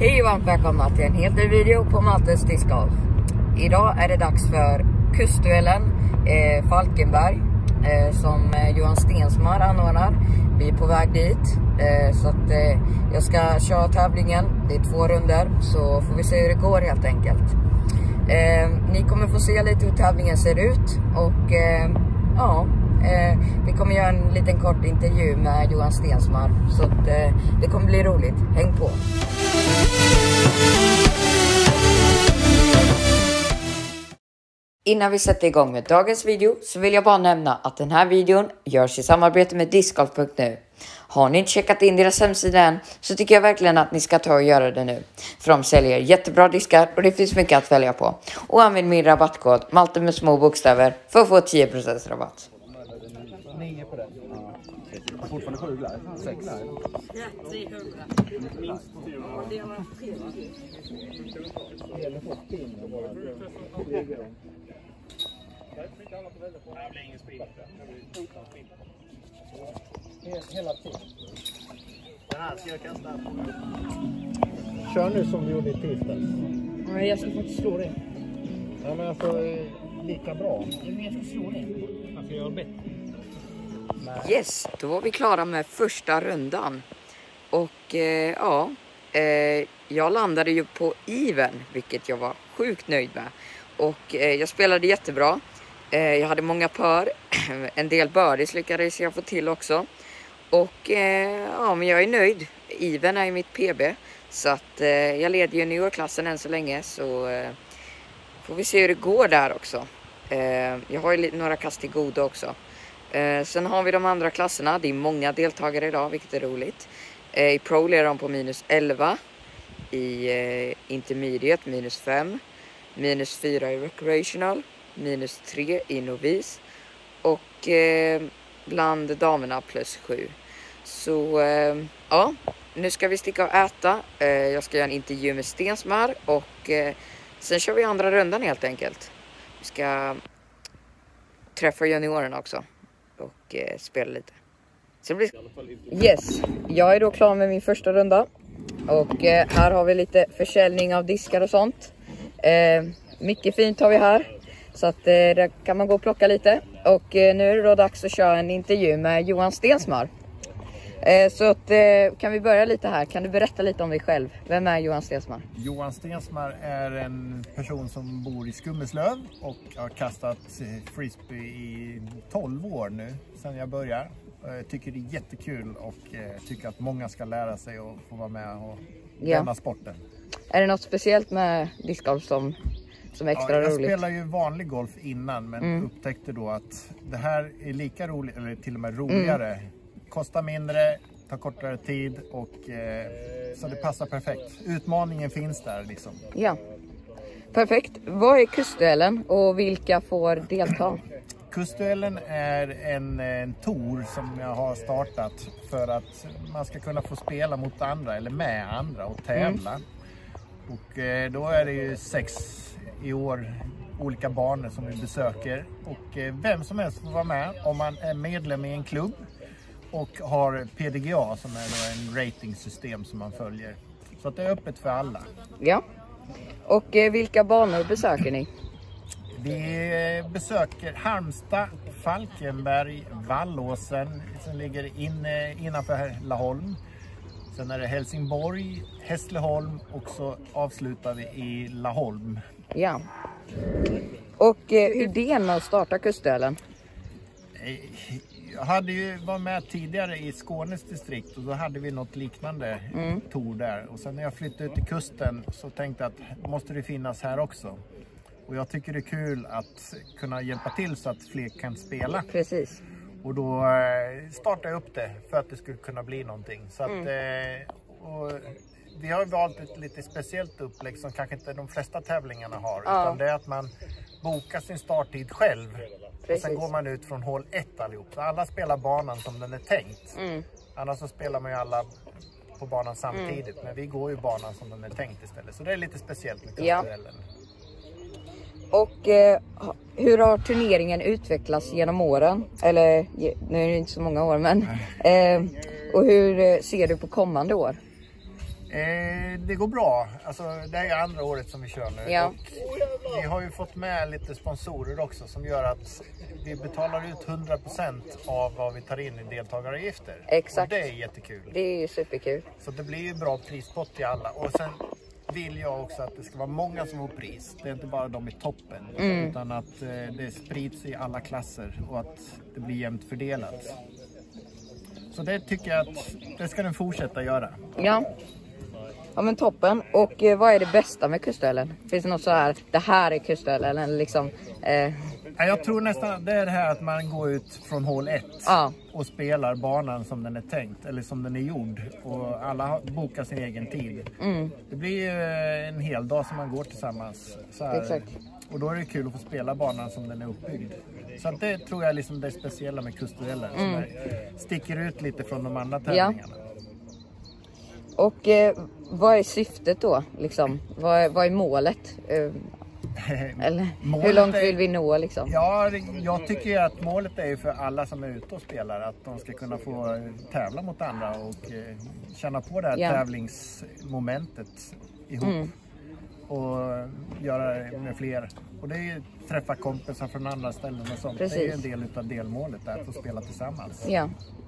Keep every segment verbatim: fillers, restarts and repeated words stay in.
Hej och varmt välkomna till en helt ny video på Maltes discgolf. Idag är det dags för kustduellen eh, Falkenberg eh, som eh, Johan Stensmar anordnar. Vi är på väg dit eh, så att eh, jag ska köra tävlingen. Det är två runder så får vi se hur det går helt enkelt. Eh, ni kommer få se lite hur tävlingen ser ut och eh, ja, eh, vi kommer göra en liten kort intervju med Johan Stensmar så att eh, det kommer bli roligt. Häng på! Innan vi sätter igång med dagens video så vill jag bara nämna att den här videon görs i samarbete med discgolf punkt nu. Har ni inte checkat in deras hemsida än så tycker jag verkligen att ni ska ta och göra det nu. För de säljer jättebra diskar och det finns mycket att välja på. Och använd min rabattkod Malte med små bokstäver för att få tio procent rabatt. nio på den. Ja. Fortfarande sju där. sex där. Ja, trehundra. Minst. Det var tre. Det gäller fort in och bara flyga dem. Det blir ingen spring. Hela tiden. Den här ska jag kasta. Kör nu som vi gjorde i tisdags. Nej, jag ska faktiskt slå det. Ja, men alltså lika bra. Jag ska slå det. Man ska göra bättre. Yes, då var vi klara med första rundan. Och eh, ja, eh, jag landade ju på even, vilket jag var sjukt nöjd med. Och eh, jag spelade jättebra. Eh, jag hade många par, en del birdies lyckades jag få till också. Och eh, ja, men jag är nöjd. Even är ju mitt P B. Så att eh, jag leder juniorklassen än så länge. Så eh, får vi se hur det går där också. Eh, jag har ju några kast till goda också. Eh, sen har vi de andra klasserna. Det är många deltagare idag, vilket är roligt. Eh, I Pro leder de på minus elva. I eh, Intermediate minus fem. Minus fyra i Recreational. Minus tre i Novice. Och eh, bland damerna plus sju. Så eh, ja, nu ska vi sticka och äta. Eh, jag ska göra en intervju med Stensmar. Och eh, sen kör vi andra rundan helt enkelt. Vi ska träffa juniorerna också. Och eh, spela lite. Så det blir... Yes, jag är då klar med min första runda. Och eh, här har vi lite försäljning av diskar och sånt. Eh, mycket fint har vi här. Så att eh, där kan man gå och plocka lite. Och eh, nu är det då dags att köra en intervju med Johan Stensmar. Eh, så att, eh, kan vi börja lite här. Kan du berätta lite om dig själv? Vem är Johan Stensmar? Johan Stensmar är en person som bor i Skummeslöv och har kastat frisbee i tolv år nu sedan jag började. Jag tycker det är jättekul och tycker att många ska lära sig och få vara med och denna ja. sporten. Är det något speciellt med discgolf som, som är extra ja, jag roligt? Jag spelade ju vanlig golf innan men mm. upptäckte då att det här är lika roligt, eller till och med roligare. Mm. Kostar mindre, tar kortare tid och eh, så det passar perfekt. Utmaningen finns där liksom. Ja, perfekt. Vad är kustduellen och vilka får delta? Kustduellen är en, en tour som jag har startat för att man ska kunna få spela mot andra eller med andra och tävla. Mm. Och eh, då är det ju sex i år olika banor som vi besöker. Och eh, vem som helst får vara med om man är medlem i en klubb. Och har P D G A som är då en ratingsystem som man följer. Så att det är öppet för alla. Ja. Och eh, vilka banor besöker ni? Vi besöker Halmstad, Falkenberg, Vallåsen som ligger inne, innanför Laholm. Sen är det Helsingborg, Hässleholm och så avslutar vi i Laholm. Ja. Och eh, hur det är med att starta kustduellen? Jag hade ju varit med tidigare i Skånes distrikt och då hade vi något liknande mm. tour där. Och sen när jag flyttade ut till kusten så tänkte jag att måste det finnas här också. Och jag tycker det är kul att kunna hjälpa till så att fler kan spela. Precis. Och då startade jag upp det för att det skulle kunna bli någonting. Så att, mm. och vi har valt ett lite speciellt upplägg som kanske inte de flesta tävlingarna har. Ja. Utan det är att man bokar sin starttid själv. Precis. Och sen går man ut från hål ett allihop. Så alla spelar banan som den är tänkt. Mm. Annars så spelar man ju alla på banan samtidigt. Mm. Men vi går ju banan som den är tänkt istället. Så det är lite speciellt med kustduellen. Ja. Och eh, hur har turneringen utvecklats genom åren? Eller nu är det inte så många år men. Eh, och hur ser du på kommande år? Eh, det går bra. Alltså, det är andra året som vi kör nu. Ja. Och vi har ju fått med lite sponsorer också som gör att vi betalar ut hundra procent av vad vi tar in i deltagaravgifter. Exakt. Och det är jättekul. Det är ju superkul. Så det blir ju bra prispott till alla. Och sen vill jag också att det ska vara många som får pris. Det är inte bara de i toppen. Mm. Utan att eh, det sprids i alla klasser och att det blir jämnt fördelat. Så det tycker jag att det ska den fortsätta göra. Ja. Ja men toppen. Och eh, vad är det bästa med kustölen? Finns det något så här, det här är kustölen eller liksom? Eh... Ja, jag tror nästan det är det här att man går ut från hål ett ja. och spelar banan som den är tänkt eller som den är gjord. Och alla bokar sin egen tid. Mm. Det blir ju en hel dag som man går tillsammans. Så här. Exakt. Och då är det kul att få spela banan som den är uppbyggd. Så att det tror jag är liksom det speciella med kustduellen. Mm. Som sticker ut lite från de andra tävlingarna. Ja. Och eh, vad är syftet då? Liksom? Vad, är, vad är målet? Eh, eller målet hur långt vill vi nå liksom? Ja, jag tycker att målet är för alla som är ute och spelar. Att de ska kunna få tävla mot andra och eh, känna på det här ja. tävlingsmomentet ihop. Mm. Och göra det med fler. Och det är ju träffa kompisar från andra ställen och sånt. Precis. Det är ju en del av delmålet där, att få spela tillsammans. Ja.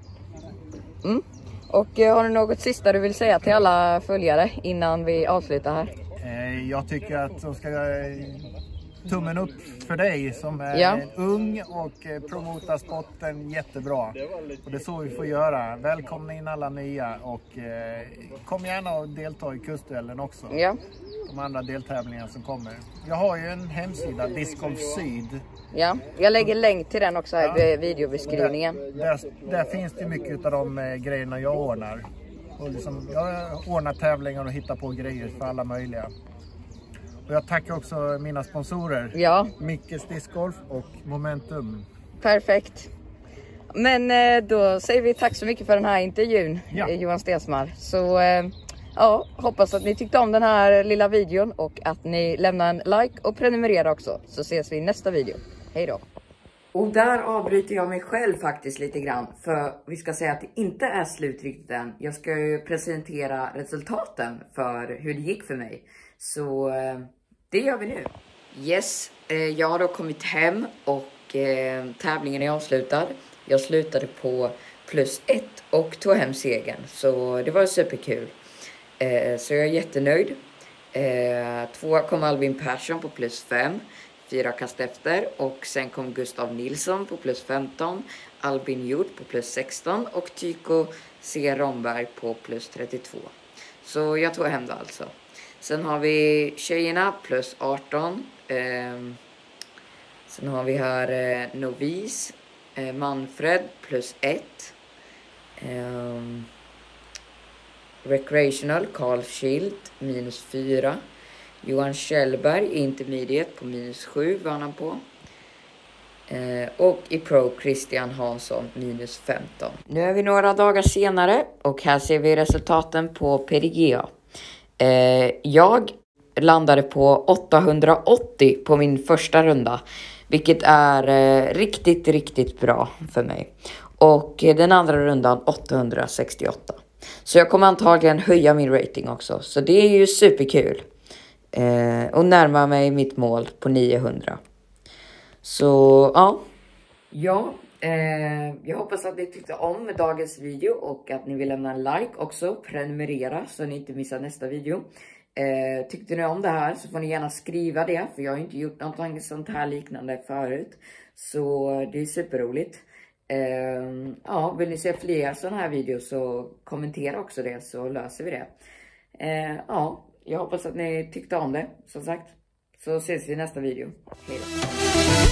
Mm. Och eh, har du något sista du vill säga till alla följare innan vi avslutar här? Eh, jag tycker att de ska eh, tummen upp för dig som är ja. ung och eh, promotar sporten jättebra. Och det är så vi får göra. Välkomna in alla nya och eh, kom gärna och delta i kustduellen också. Ja. De andra deltävlingarna som kommer. Jag har ju en hemsida, Disc Golf Syd. Ja, jag lägger länk till den också här i ja. videobeskrivningen. Där, där, där finns det mycket av de eh, grejerna jag ordnar. Och liksom, jag ordnar tävlingar och hittar på grejer för alla möjliga. Och jag tackar också mina sponsorer. Ja. Mickes Disc Golf och Momentum. Perfekt. Men eh, då säger vi tack så mycket för den här intervjun, ja. Johan Stensmar. Så eh, ja, hoppas att ni tyckte om den här lilla videon och att ni lämnar en like och prenumererar också. Så ses vi i nästa video. Hej då! Och där avbryter jag mig själv faktiskt lite grann. För vi ska säga att det inte är slut riktigt än. Jag ska ju presentera resultaten för hur det gick för mig. Så eh, det gör vi nu. Yes, eh, jag har då kommit hem och eh, tävlingen är avslutad. Jag slutade på plus ett och tog hem segern. Så det var superkul. Eh, så jag är jättenöjd. Eh, två kom Albin Persson på plus fem. Fyra kast efter. Och sen kom Gustav Nilsson på plus femton. Albin Hjort på plus sexton. Och Tycho C. Romberg på plus trettiotvå. Så jag tog hem det alltså. Sen har vi tjejerna plus arton. Eh, sen har vi här eh, Novis. Eh, Manfred plus ett. Eh, Recreational Carl Schilt minus fyra. Johan Kjellberg intermediate på minus sju var han på. Eh, och i Pro Christian Hansson minus femton. Nu är vi några dagar senare och här ser vi resultaten på P D G A. Eh, jag landade på åttahundraåttio på min första runda. Vilket är eh, riktigt, riktigt bra för mig. Och eh, den andra rundan åttahundrasextioåtta. Så jag kommer antagligen höja min rating också. Så det är ju superkul. Eh, och närma mig mitt mål på niohundra. Så ja. Ja, eh, jag hoppas att ni tyckte om dagens video. Och att ni vill lämna en like också. Prenumerera så ni inte missar nästa video. Eh, tyckte ni om det här så får ni gärna skriva det. För jag har inte gjort något sånt här liknande förut. Så det är superroligt. Uh, ja, vill ni se fler sådana här videos så kommentera också det så löser vi det. Uh, ja, jag hoppas att ni tyckte om det som sagt. Så ses vi i nästa video. Hej då.